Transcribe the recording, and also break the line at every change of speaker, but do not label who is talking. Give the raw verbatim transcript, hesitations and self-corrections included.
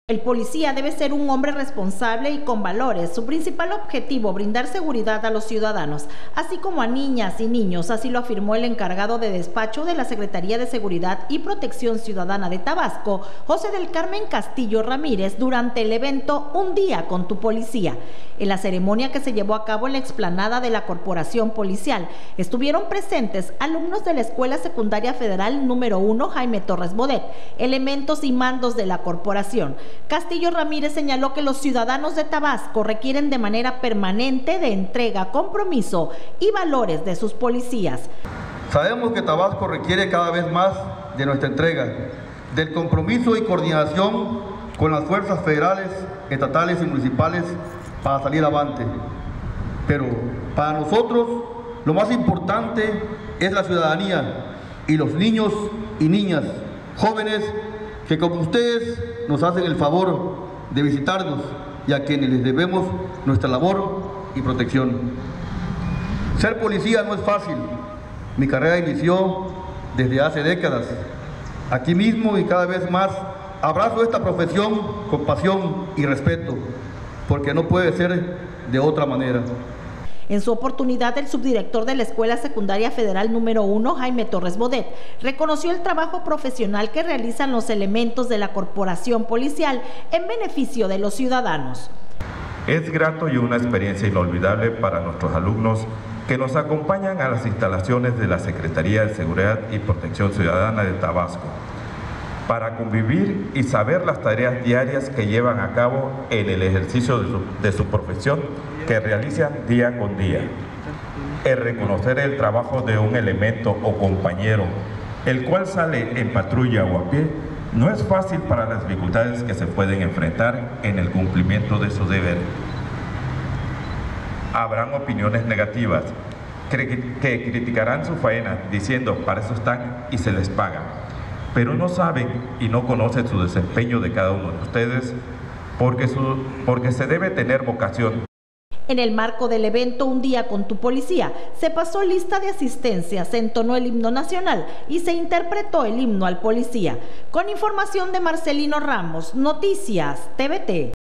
El policía debe ser un hombre responsable y con valores. Su principal objetivo, brindar seguridad a los ciudadanos, así como a niñas y niños, así lo afirmó el encargado de despacho de la Secretaría de Seguridad y Protección Ciudadana de Tabasco, José del Carmen Castillo Ramírez, durante el evento Un Día con tu Policía. En la ceremonia que se llevó a cabo en la explanada de la Corporación Policial, estuvieron presentes alumnos de la Escuela Secundaria Federal número uno Jaime Torres Bodet, elementos y mandos de la corporación. Castillo Ramírez señaló que los ciudadanos de Tabasco requieren de manera permanente de entrega, compromiso y valores de sus policías.
Sabemos que Tabasco requiere cada vez más de nuestra entrega, del compromiso y coordinación con las fuerzas federales, estatales y municipales para salir avante. Pero para nosotros lo más importante es la ciudadanía y los niños y niñas, jóvenes que como ustedes nos hacen el favor de visitarnos y a quienes les debemos nuestra labor y protección. Ser policía no es fácil. Mi carrera inició desde hace décadas. Aquí mismo y cada vez más abrazo esta profesión con pasión y respeto, porque no puede ser de otra manera.
En su oportunidad, el subdirector de la Escuela Secundaria Federal número uno, Jaime Torres Bodet, reconoció el trabajo profesional que realizan los elementos de la corporación policial en beneficio de los ciudadanos.
Es grato y una experiencia inolvidable para nuestros alumnos que nos acompañan a las instalaciones de la Secretaría de Seguridad y Protección Ciudadana de Tabasco, para convivir y saber las tareas diarias que llevan a cabo en el ejercicio de su, de su profesión que realizan día con día. El reconocer el trabajo de un elemento o compañero, el cual sale en patrulla o a pie, no es fácil para las dificultades que se pueden enfrentar en el cumplimiento de su deber. Habrán opiniones negativas que, que criticarán su faena diciendo para eso están y se les paga, pero no saben y no conocen su desempeño de cada uno de ustedes porque, su, porque se debe tener vocación.
En el marco del evento Un Día con tu Policía, se pasó lista de asistencia, se entonó el himno nacional y se interpretó el himno al policía. Con información de Marcelino Ramos, Noticias T V T.